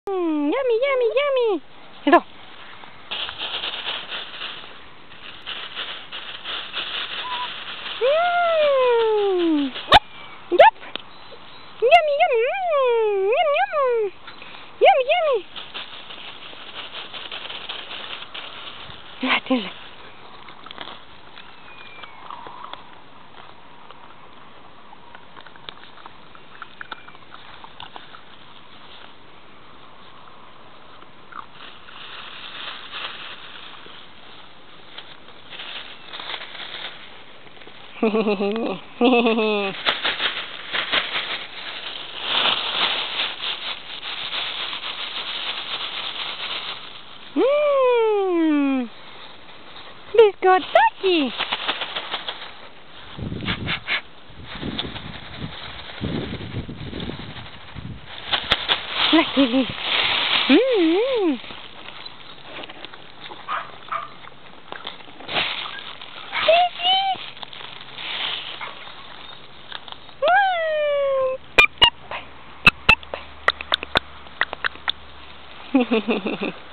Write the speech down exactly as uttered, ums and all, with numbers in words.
Mm, yummy, yummy, yummy. Ito. Mm. Yup. Yummy, yummy. Mm. Yum, yum. Yummy, yummy. Natin. Mmm, biscuit Ducky. Lucky. Mmm. Hehehehe